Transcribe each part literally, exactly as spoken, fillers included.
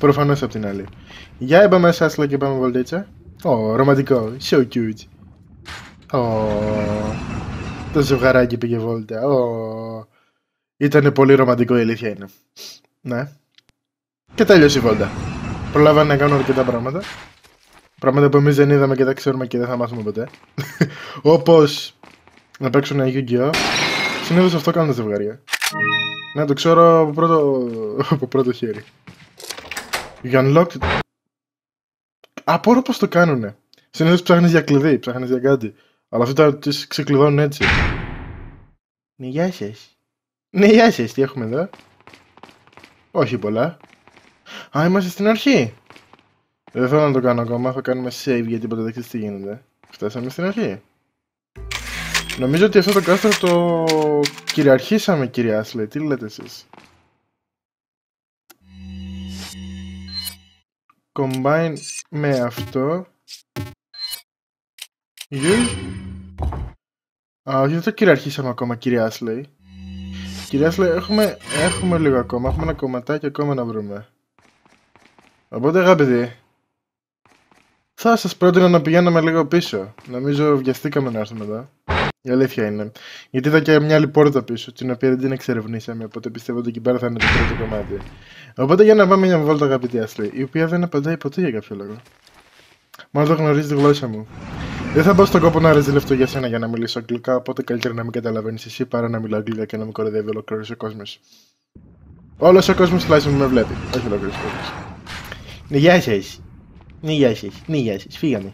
Προφανώς απ' την άλλη. Για είπαμε Ashley και πάμε βολτίτσα. Ω, ρομαντικό. So cute. Ω, το ζευγαράκι πήγε βόλτα. Ω, ήτανε πολύ ρομαντικό, η αλήθεια είναι. Ναι. Και τέλειωσε η βόλτα. Προλάβανε να κάνουν αρκετά πράγματα. Πράγματα που εμείς δεν είδαμε και δεν ξέρουμε και δεν θα μάθουμε ποτέ. Όπως να παίξουν ένα Yu-Gi-Oh! Συνήθως αυτό κάνουν τα ζευγάρια. Ναι, το ξέρω από πρώτο, από πρώτο χέρι. You unlocked... Απορώ πως το κάνουνε. Συνήθως ψάχνεις για κλειδί, ψάχνεις για κάτι. Αλλά αυτά τις ξεκλειδώνουν έτσι. Ναι, γεια σας. Ναι, γεια σας, τι έχουμε εδώ? Όχι πολλά. Α, είμαστε στην αρχή. Δεν θέλω να το κάνω ακόμα, θα κάνουμε save γιατί ποτέ δεν ξέρεις τι γίνεται. Φτάσαμε στην αρχή. Νομίζω ότι αυτό το κάστρο το κυριαρχήσαμε, κυρία Ashley. Τι λέτε εσείς? Combine με αυτό. Use. Α, όχι, δεν το κυριαρχήσαμε ακόμα, κυρία Ashley. Κυρία Ashley, έχουμε, έχουμε λίγο ακόμα. Έχουμε ένα κομματάκι ακόμα να βρούμε. Οπότε, αγαπητοί, θα σας πρότεινα να πηγαίνουμε λίγο πίσω. Νομίζω βιαστήκαμε να έρθουμε εδώ. Η αλήθεια είναι. Γιατί είδα και μια άλλη πόρτα πίσω, την οποία δεν την εξερευνήσαμε. Οπότε πιστεύω ότι εκεί πέρα θα είναι το πρώτο κομμάτι. Οπότε για να πάμε μια βόλτα, αγαπητή Ashley, η οποία δεν απαντάει ποτέ για κάποιο λόγο. Μάλλον δεν γνωρίζει τη γλώσσα μου. Δεν θα μπω στον κόπο να ρεζιλευτώ για σένα για να μιλήσω αγγλικά, οπότε καλύτερα να μην καταλαβαίνεις εσύ παρά να μιλάω αγγλικά και να με κοροϊδεύει ολόκληρος ο κόσμος. Όλος ο κόσμος τουλάχιστον με βλέπει. Όχι ολόκληρος ο κόσμος. Ναι, γεια σας. Ναι, γεια σας. Ναι, γεια σας. Φύγαμε.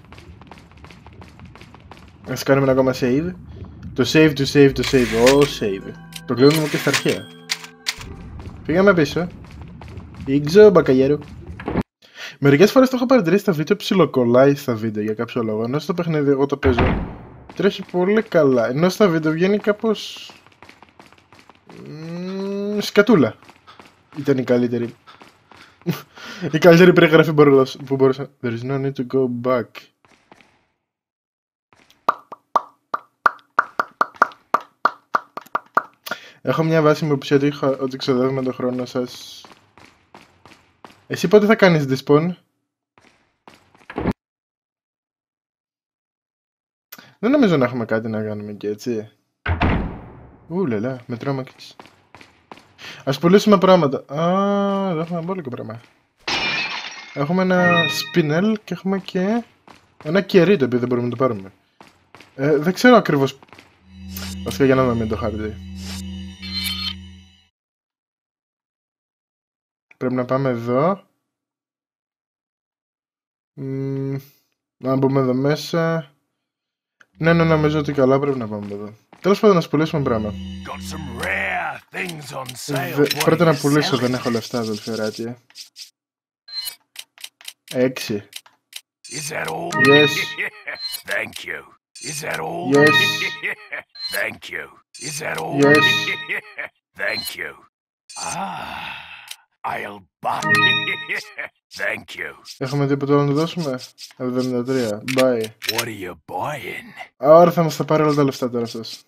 Ας κάνουμε ένα ακόμα save. Το save, το save, το save. Ω, save. Το κλείνουμε και στα αρχαία. Πήγαμε πίσω. Ήξω, μπακαγιέρο. Μερικές φορές το έχω παρατηρήσει στα βίντεο, ψιλοκολλάει στα βίντεο για κάποιο λόγο. Ενώ στο παιχνίδι εγώ το παίζω, τρέχει πολύ καλά. Ενώ στα βίντεο βγαίνει κάπως... Μ, σκατούλα. Ήταν η καλύτερη. Η καλύτερη περιγραφή που μπορούσα. There is no need to go back. Έχω μια βάση μου που ότι, ότι ξοδεύουμε τον χρόνο σας. Εσύ πότε θα κάνεις despawn? Δεν νομίζω να έχουμε κάτι να κάνουμε και έτσι. Ουλελά, με τρόμαξες. Ας πουλήσουμε πράγματα. Α, εδώ έχουμε πολύ πράγμα. Έχουμε ένα spinel και έχουμε και ένα κερί το οποίο δεν μπορούμε να το πάρουμε. Ε, δεν ξέρω ακριβώς. Βασικά για να δούμε το χάρτη. Πρέπει να πάμε εδώ. Μ, να μπούμε εδώ μέσα. Ναι, ναι, νομίζω ότι καλά πρέπει να πάμε εδώ. Τέλος πάντων, να πουλήσουμε πράγμα. Πρώτα να πουλήσω, δεν έχω λεφτά, αδελφιεράτη. Έξι. Is that all? Yes. Thank you. Is that all? Yes. Thank you. Is that all? Yes. Thank you. Ah, I'll buy. Thank you. Έχουμε τίποτα άλλο να δώσουμε? εβδομήντα τρία. Bye. What are you buying? Άρα θα μας τα πάρει όλα τα λεφτά τώρα αυτός.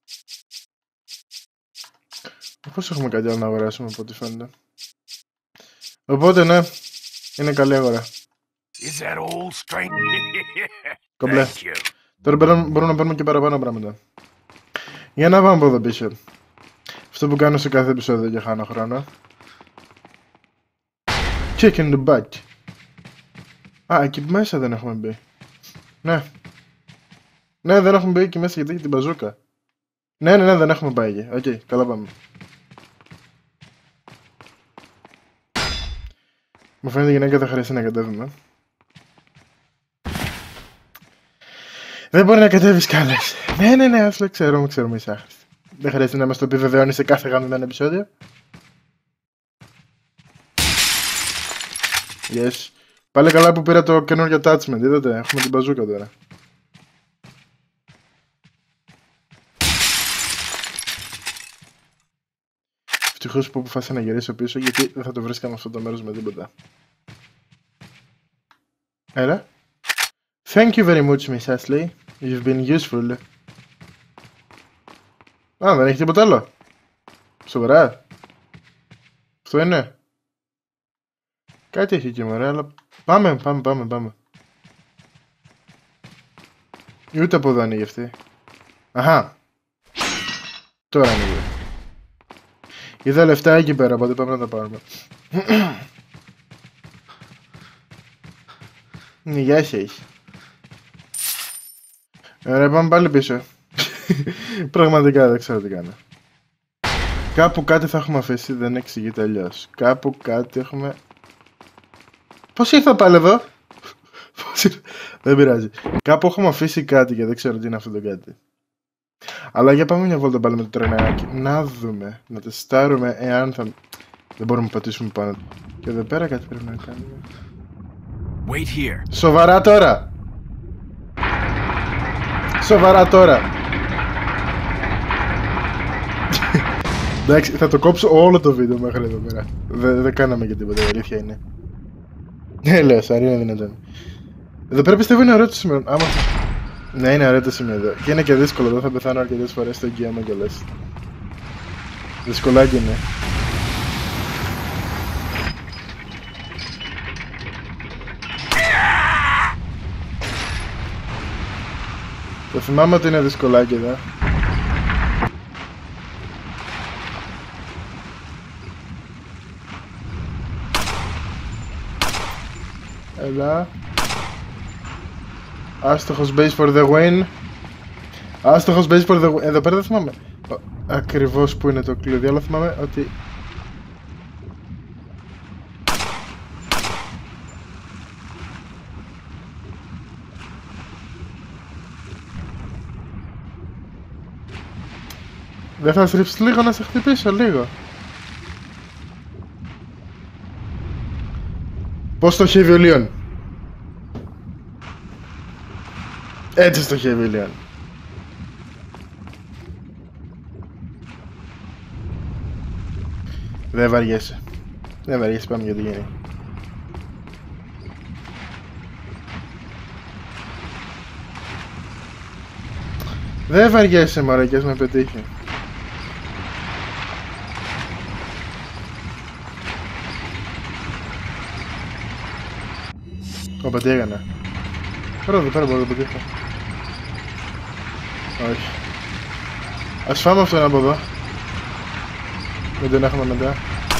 Πώς έχουμε κάτι άλλο να αγοράσουμε από ό,τι φαίνεται. Οπότε ναι, είναι καλή αγορά. Is that all, strength? Κομπλέ. Thank you. Τώρα μπορούμε να πάρουμε και παραπάνω πράγματα. Για να πάμε από εδώ πίσω. Αυτό που κάνω σε κάθε επεισόδιο και χάνω χρόνο. Check in the back. Α, εκεί μέσα δεν έχουμε μπει. Ναι. Ναι, δεν έχουμε μπει εκεί μέσα γιατί έχει την μπαζούκα. Ναι, ναι, ναι, δεν έχουμε πάει εκεί. Οκ, okay, καλά πάμε. Μου φαίνεται η γυναίκα θα χρειαστεί να κατέβουμε. Δεν μπορεί να κατέβεις κάλες. Ναι, ναι, ναι, ας λέω, ξέρουμε, ξέρουμε, είσαι άχρηστη. Δεν χρειάζεται να μας το επιβεβαιώνει σε κάθε γαμμένο επεισόδιο. Yes. Πάλι καλά που πήρα το καινούργιο attachment, είδατε, έχουμε την μπαζούκα τώρα. Ευτυχώς που αποφάσισα να γυρίσω πίσω γιατί δεν θα το βρίσκαμε αυτό το μέρος με τίποτα. Έλα. Thank you very much, Miss Ashley. You've been useful. Α, δεν έχει τίποτα άλλο. Σοβαρά. Αυτό είναι. Κάτι έχει εκεί μωρέ, αλλά πάμε, πάμε, πάμε, πάμε. Ούτε από εδώ ανοίγει αυτή. Αχα. Τώρα ανοίγει. Είδα λεφτά εκεί πέρα, οπότε πάμε να τα πάρουμε. Ναι, γεια σας. Ωραία, πάμε πάλι πίσω. Πραγματικά δεν ξέρω τι κάνω. Κάπου κάτι θα έχουμε αφήσει, δεν εξηγείται αλλιώς. Κάπου κάτι έχουμε... Πώς ήρθα πάλι εδώ? Πώς ήρθα... Δεν πειράζει. Κάπου έχουμε αφήσει κάτι και δεν ξέρω τι είναι αυτό το κάτι. Αλλά για πάμε μια βόλτα πάλι με το τρενάκι. Να δούμε, να τεστάρουμε εάν θα... Δεν μπορούμε να πατήσουμε πάνω. Και εδώ πέρα κάτι πρέπει να κάνουμε. Wait here. Σοβαρά τώρα! Σοβαρά τώρα! Εντάξει, θα το κόψω όλο το βίντεο μέχρι εδώ πέρα. Δεν δε κάναμε και τίποτα, η αλήθεια είναι. Ναι, λέω, σαρή είναι δυνατόν. Εδώ πέρα πιστεύω είναι ωραίο το σημείο. Άμα... Ναι, είναι ωραίο το σημείο εδώ. Και είναι και δύσκολο, εδώ θα πεθάνω αρκετές φορές στο εγγύαμα κιόλας. Δυσκολάκι είναι. Το θυμάμαι ότι είναι δυσκολάκι εδώ. Έλα. Άστοχος base for the win. Άστοχος base for the win. Εδώ πέρα δεν θυμάμαι ακριβώς που είναι το κλειδί, αλλά θυμάμαι ότι... Δεν θα στρίψεις λίγο να σε χτυπήσω, λίγο. Πώς στοχεύει ο Λίον? Έτσι στοχεύει ο Λίον. Δεν βαριέσαι. Δεν βαριέσαι, πάμε για τη γέννη. Δεν βαριέσαι μωρέ και ας με πετύχει. Ωπα, τι έκανα? Τώρα εδώ πέρα μπορώ να το πετύχω. Όχι. Ας φάμε αυτόν από εδώ. Δεν τον έχουμε μετά.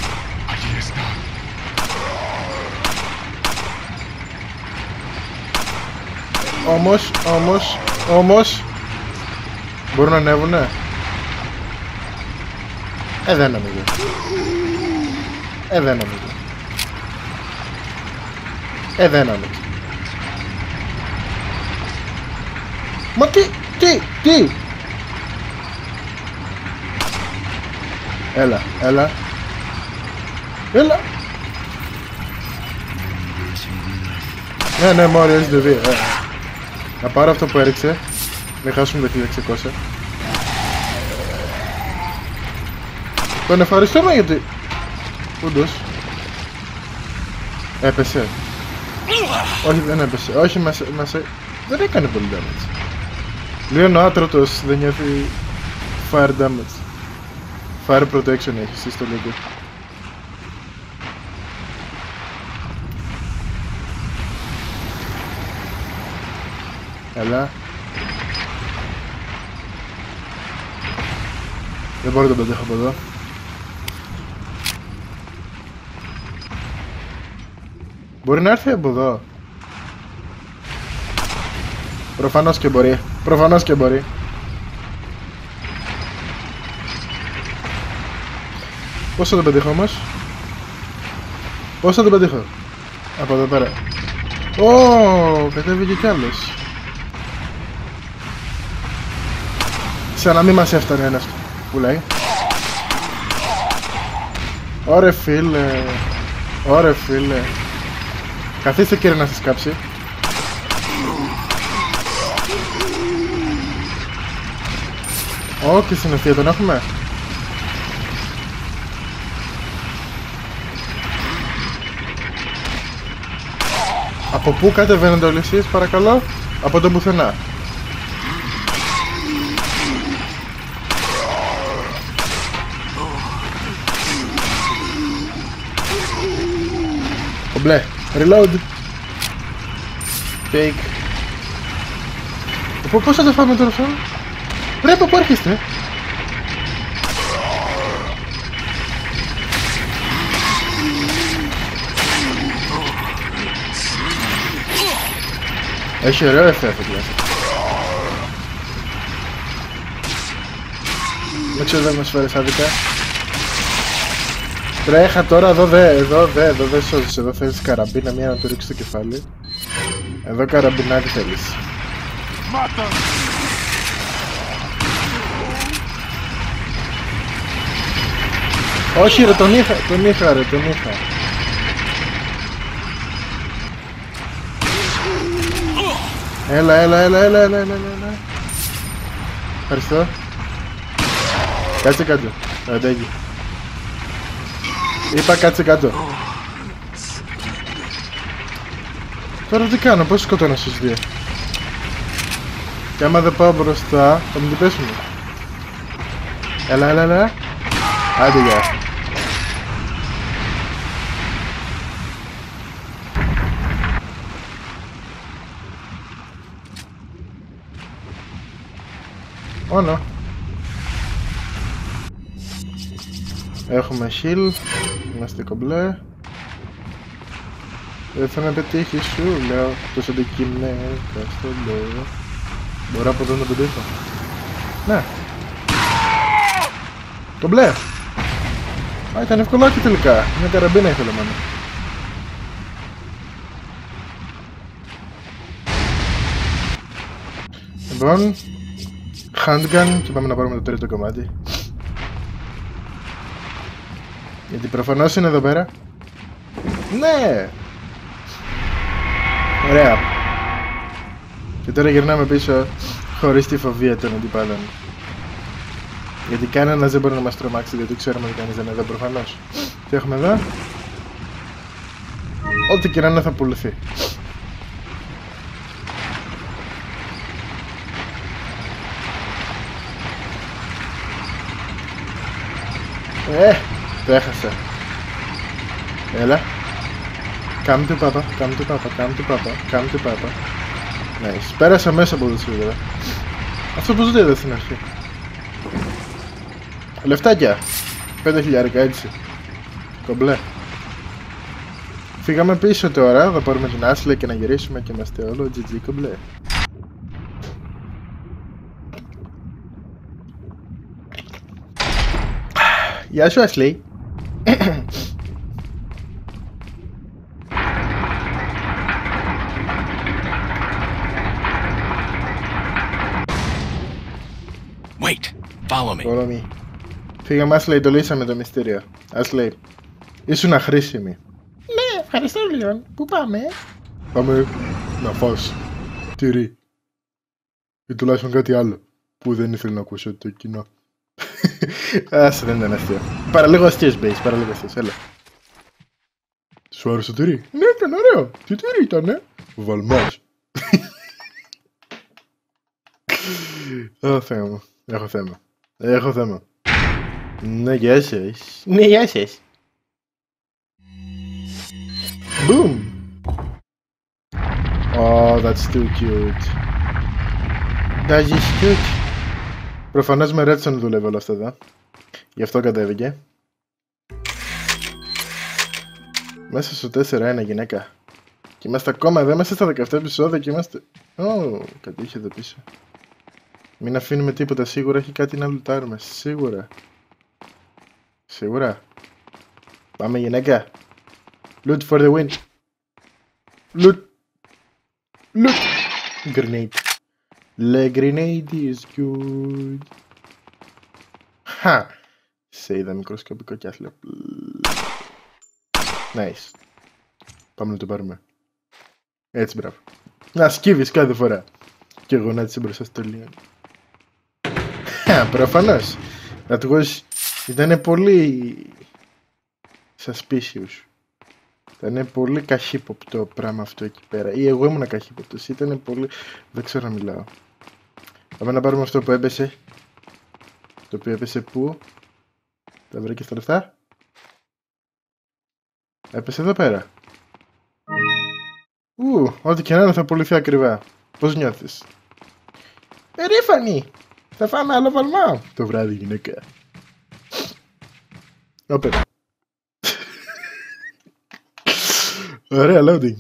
Όμως, όμως, όμως μπορούν να ανέβουνε? Ε, δεν νομίζω. Ε, δεν νομίζω. Ε, δεν νομίζω. Μα τι, τι, τι! Έλα, έλα. Έλα. Ναι, ναι, μόλι έχεις το δει. Να πάρω αυτό που έριξε. Μην χάσουμε το χίλια εξακόσια. Τον ευχαριστούμε γιατί... Ούντος. Έπεσε. Όχι, δεν έπεσε. Όχι, μας, μας... Δεν έκανε πολύ damage. Λίγο ο άτρωτος δεν νιώθει fire damage. Fire protection έχει στο λίγο. Έλα. Δεν μπορώ να τον πετύχω από εδώ. Μπορεί να έρθει από εδώ. Προφανώς και μπορεί. Προφανώς και μπορεί. Πώς θα τον πετύχω όμως? Πώς θα τον πετύχω? Από εδώ πέρα. Ω, κατέβηκε κι άλλος. Σαν να μην μας έφτανε ένας που λέει. Ωρε φίλε. Ωρε φίλε. Καθίστε κύριε να σας κάψει. Ω, και στην ευθεία τον έχουμε. Από πού κατεβαίνετε όλοι εσείς παρακαλώ? Από το πουθενά. Κομπλέ. Reload. Fake. Πού- Πώς θα το φάμε τώρα αυτό? Ρε, από πού έρχεστε? Έχει ωραίο εφέ αυτό τουλάχιστον. Δεν ξέρω δεν μας φέρεις άδικα. Τρέχα τώρα, εδώ δε, εδώ δε, εδώ δε σώζεις. Εδώ θέλεις καραμπίνα, μία να του ρίξεις το κεφάλι. Εδώ καραμπινάκι θέλεις. Όχι ρε, τον είχα, τον είχα ρε, τον είχα. Έλα, έλα, έλα, έλα, έλα, έλα, έλα. Ευχαριστώ. Κάτσε κάτω. Αντέγει. Είπα κάτσε κάτω. Τώρα τι κάνω, πώς σκοτώνω στους δύο? Και άμα δεν πάω μπροστά, θα μου την πέσουνε. Έλα, έλα, έλα. Άντε, γεια. Όνο. Έχουμε heal. Είμαστε κομπλέ. Δεν θα με πετύχει σου, λέω. Τόσο αντικειμενικά στο λέω. Μπορώ από εδώ να πετύχω. Ναι. Κομπλέ. Α, ήταν ευκολάκι τελικά. Μια καραμπίνα ήθελα μόνο. Λοιπόν, handgun και πάμε να πάρουμε το τρίτο κομμάτι. Γιατί προφανώς είναι εδώ πέρα. Ναι! Ωραία. Και τώρα γυρνάμε πίσω χωρίς τη φοβία των αντιπάλων. Γιατί κανένας δεν μπορεί να μας τρομάξει, γιατί ξέρουμε ότι κανείς δεν είναι εδώ προφανώς. Τι έχουμε εδώ? Ό,τι και να είναι θα πουληθεί. Ε, το έχασα. Έλα. Come to papa, come to papa, come to papa, come to papa. Nice. Πέρασα μέσα από το σίγουρα. Αυτό πως δεν είδα στην αρχή. Λεφτάκια. Πέντε χιλιάρικα έτσι. Κομπλέ. Φύγαμε πίσω τώρα, θα πάρουμε την Ashley και να γυρίσουμε και είμαστε όλο τζι τζι κομπλέ. Γεια σου Ashley. Wait, follow me. Follow me. Φύγαμε Ashley, το λύσαμε το μυστήριο. Ashley, ήσουν αχρήσιμη. Ναι, ευχαριστώ Λιόν. Πού πάμε? Πάμε να φας τυρί. Ή τουλάχιστον κάτι άλλο που δεν ήθελε να ακούσω το κοινό. Άσε, δεν ήταν αστείο. Παραλίγο αστείος Μπέις, παραλίγο αστείος, έλα. Σου άρεσε το τυρί? Ναι, ήταν ωραίο. Τι τυρί ήτανε? Βαλμάς. Ω Θεέ μου, έχω θέμα. Έχω θέμα. Ναι, γεια σας. Ναι, γεια σας. Boom. Oh, that's too cute. That is cute. Προφανώς με Redstone δουλεύει όλα αυτά εδώ. Γι' αυτό κατέβηκε. Μέσα στο τέσσερα ένα γυναίκα. Και είμαστε ακόμα εδώ, μέσα στα δεκαεπτά επεισόδια και είμαστε... Ω, oh, κάτι είχε εδώ πίσω. Μην αφήνουμε τίποτα, σίγουρα έχει κάτι να λουτάρουμε. Σίγουρα. Σίγουρα. Πάμε γυναίκα. Loot for the win. Loot. Loot. Grenade. Le grenade is good. Χα. Σε είδα μικροσκοπικό κι άθλιο. Nice. Πάμε να το πάρουμε. Έτσι, μπράβο. Να σκύβεις κάθε φορά. Και εγώ γονάτισε μπροστά στο Λίον. Χα, προφανώς. Ατυγός ήταν πολύ suspicious. Ήταν πολύ καχύποπτο πράγμα αυτό εκεί πέρα. Ή εγώ ήμουν καχύποπτος. Ήταν πολύ... Δεν ξέρω να μιλάω. Πάμε να πάρουμε αυτό που έπεσε. Το οποίο έπεσε πού? Τα βρήκες τα λεφτά? Έπεσε εδώ πέρα. Ου, ό,τι και να είναι θα πουληθεί ακριβά. Πώς νιώθεις? Περήφανη! Θα φάμε άλλο βαλμά το βράδυ, γυναίκα. Όπερα. Ωραία, loading.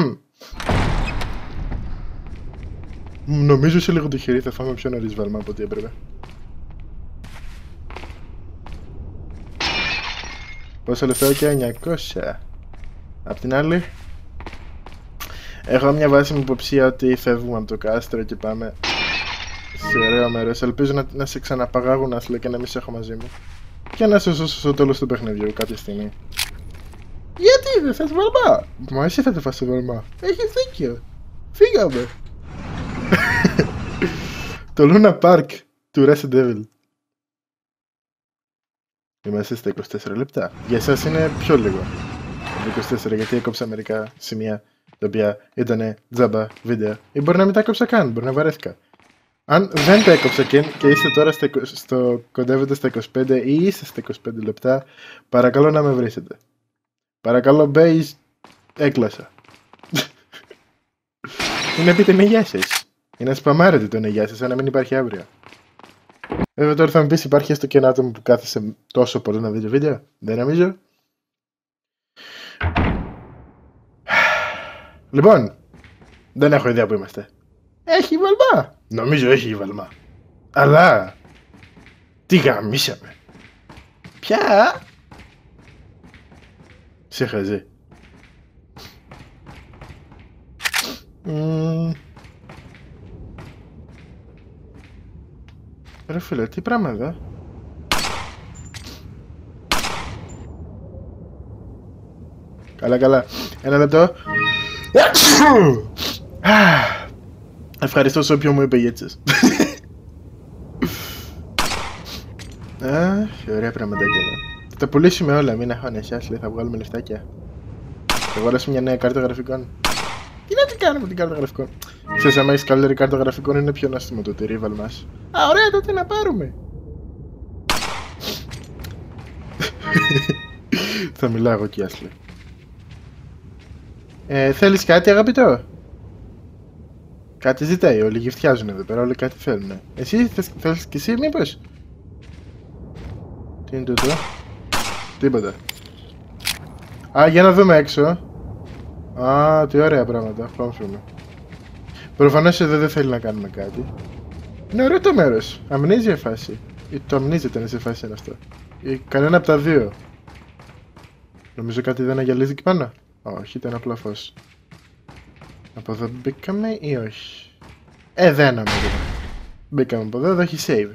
Νομίζω σε λίγο τυχερή θα φάμε πιο νωρίς βαλμά από ό,τι έπρεπε. Πόσα λεφτά? Και εννιακόσια. Απ' την άλλη, έχω μια βάσιμη υποψία ότι φεύγουμε από το κάστρο και πάμε σε ωραίο μέρος. Ελπίζω να, να σε ξαναπαγάγουν, Άσλε, και να μην σε έχω μαζί μου. Και να σε σώσω στο τέλος του παιχνιδιού κάποια στιγμή. Γιατί δεν θες βαλμά? Μα εσύ θα το φας το βαλμά. Έχεις δίκιο. Φύγαμε. Το Luna Park του Resident Evil. Είμαστε στα είκοσι τέσσερα λεπτά. Για εσάς είναι πιο λίγο από είκοσι τέσσερα, γιατί έκοψα μερικά σημεία τα οποία ήταν τζάμπα βίντεο. Ή μπορεί να μην τα έκοψα καν, μπορεί να βαρέθηκα. Αν δεν τα έκοψα και, και είστε τώρα στο, στο, κοντεύετε στα είκοσι πέντε ή είστε στα είκοσι πέντε λεπτά, παρακαλώ να με βρίσετε. Παρακαλώ, μπέις, έκλασα. Ή να πείτε ναι γεια σας. Ή να σπαμάρετε το ναι γεια σας, σαν να μην υπάρχει αύριο. Βέβαια τώρα θα μου πεις, υπάρχει έστω και ένα άτομο που κάθεσε τόσο πολύ να δει το βίντεο? Δεν νομίζω. Λοιπόν, δεν έχω ιδέα που είμαστε. Έχει βαλμά. Νομίζω έχει βαλμά. Αλλά τι γαμίσαμε. Ποια? Σε χαζέ. Mm. Ρε φίλε, τι πράγμα εδώ? Καλά, καλά. Ένα λεπτό. Ευχαριστώ σε όποιον μου είπε γέτσες. Αχ, ωραία πραγματάκια εδώ. Θα τα πουλήσουμε όλα, μην αγχώνεσαι, Άσλε, θα βγάλουμε λεφτάκια. Θα αγοράσουμε μια νέα κάρτα γραφικών. Τι να τι κάνουμε με την κάρτα γραφικών? Ξέρεις, άμα έχεις καλύτερη κάρτα γραφικών είναι πιο νόστιμο το τυρίβαλ μας. Α, ωραία, τότε να πάρουμε. Θα μιλάω εγώ και Άσλε. Ε, θέλεις κάτι, αγαπητό? Κάτι ζητάει, όλοι γυφτιάζουν εδώ πέρα, όλοι κάτι θέλουν. Εσύ θες, θέλεις κι εσύ μήπως? Τι είναι τούτο? Τίποτα. Α, για να δούμε έξω. Α, τι ωραία πράγματα, πάμε φύγουμε. Προφανώς εδώ δεν θέλει να κάνουμε κάτι. Είναι ωραίο το μέρος, αμνίζια φάση. Ή το αμνίζεται να σε φάση είναι αυτό. Ή κανένα από τα δύο. Νομίζω κάτι δεν αγιαλίζει εκεί πάνω. Όχι, ήταν απλά φως. Από εδώ μπήκαμε ή όχι? Ε, δεν νομίζω. Μπήκαμε από εδώ, εδώ έχει save.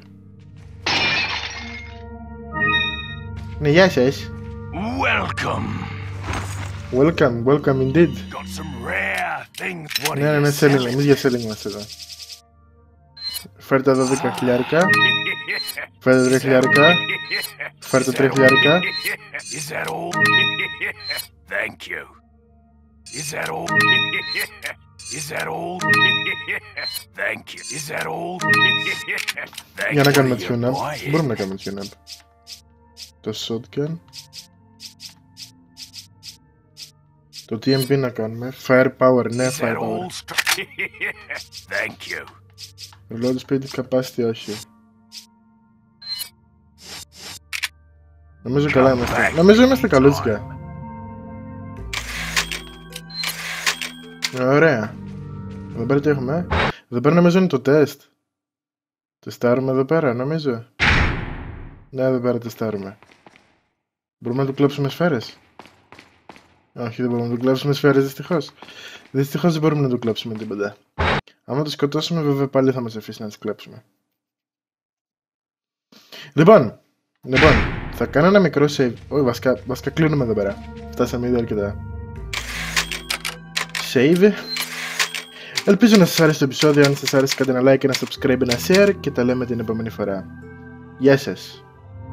Ναι, γεια σας. Welcome. Welcome, welcome indeed. Got some rare things. What Ναι, ναι, με selling, εμείς για selling είμαστε εδώ. Φέρτε εδώ δέκα χιλιάρικα. Φέρτε τρία χιλιάρικα. Φέρτε τρία χιλιάρικα. Is that all? Thank you. Is that all? Is that all? Thank you. Is that all? Thank Για να κάνουμε you. tune-up. Boy. Μπορούμε να κάνουμε tune-up. Το shotgun. Το τι εμ πι να κάνουμε. Firepower, ναι, Is that firepower. all? Thank you. Reload speed, capacity, όχι. Νομίζω καλά είμαστε. Νομίζω είμαστε καλούτσικα. Ωραία. Εδώ πέρα τι έχουμε? Εδώ πέρα νομίζω είναι το τεστ. Τεστάρουμε εδώ πέρα, νομίζω. Ναι, εδώ πέρα τεστάρουμε. Μπορούμε να του κλέψουμε σφαίρες? Όχι, δεν μπορούμε να του κλέψουμε σφαίρες, δυστυχώς. Δυστυχώς δεν μπορούμε να του κλέψουμε τίποτα. Άμα το σκοτώσουμε, βέβαια πάλι θα μας αφήσει να τις κλέψουμε. Λοιπόν, λοιπόν, θα κάνω ένα μικρό save. Όχι, βασικά, βασικά κλείνουμε εδώ πέρα. Φτάσαμε ήδη αρκετά. Save. Ελπίζω να σας άρεσε το επεισόδιο. Αν σας άρεσε, κάντε ένα like, ένα subscribe, ένα share και τα λέμε την επόμενη φορά. Γεια σας.